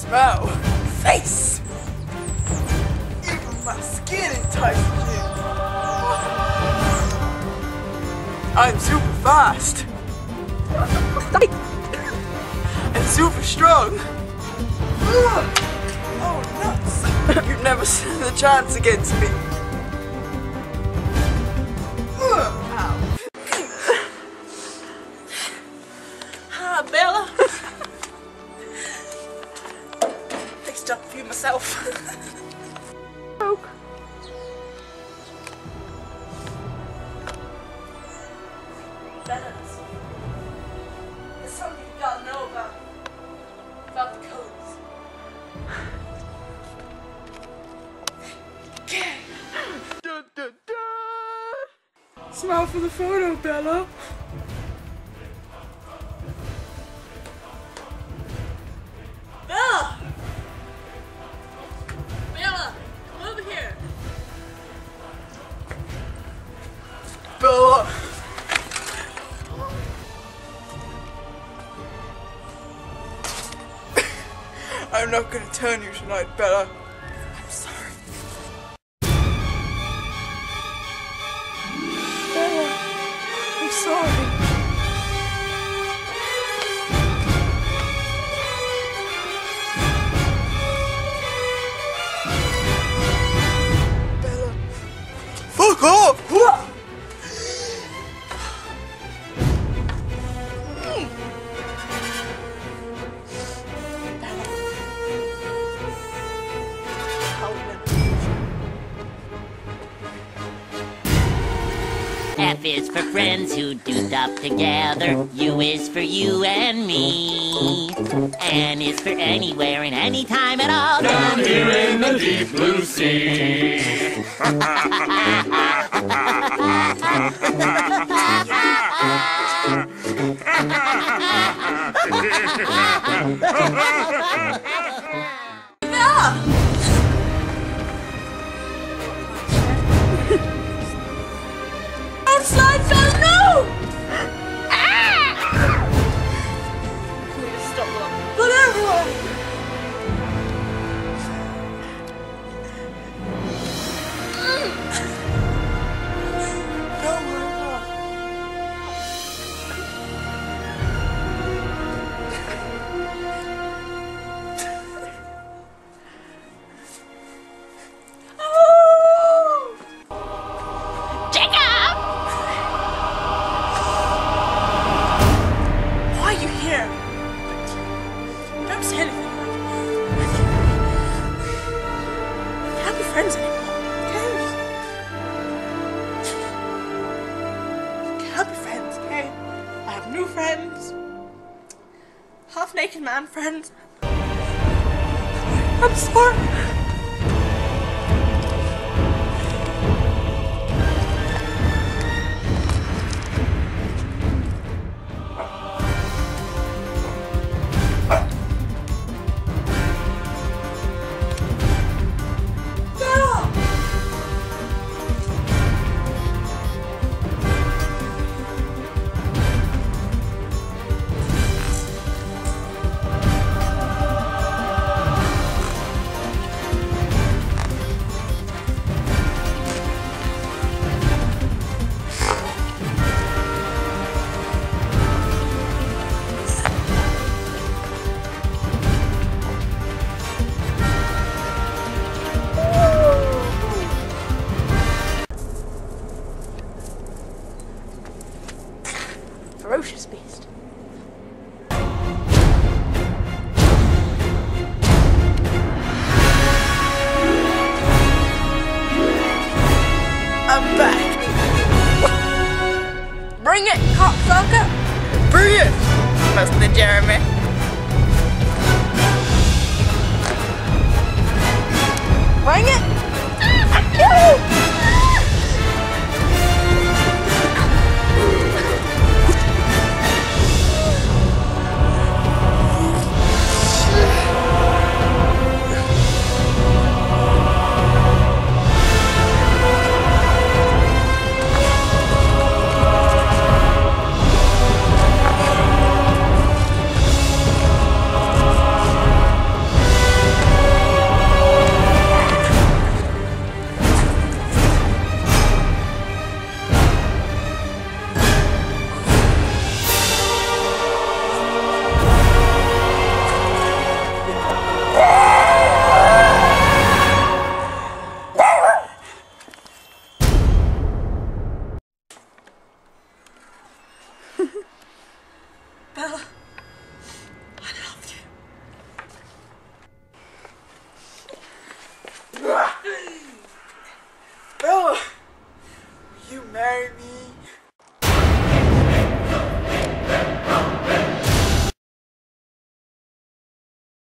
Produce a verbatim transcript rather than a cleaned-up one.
smell. Face! Even my skin entices you. I'm super fast. And super strong. Oh, nuts. You've never stood a chance against me. Ow. Hi, Bella. Fixed up for you myself. Coke. Bella, there's something you gotta know about. About the codes. Okay. Dun, dun, dun. Smile for the photo, Bella. Bella! Bella, come over here. Bella! I'm not gonna turn you tonight, Bella. I'm sorry. Bella, I'm sorry. Bella, fuck off! F is for friends who do stuff together. U is for you and me. N is for anywhere and anytime at all. Down here in the deep blue sea. Slide fell, no! Ah! Can we just stop that? Look everywhere! Don't worry about Don't say anything like we can't be friends anymore. Okay? Can't be friends, okay? I have new friends. Half naked man friends. I'm sorry. Ferocious beast. I'm back. Bring it, cocksucker. Bring it, Mister Jeremy. Bring it. marry me?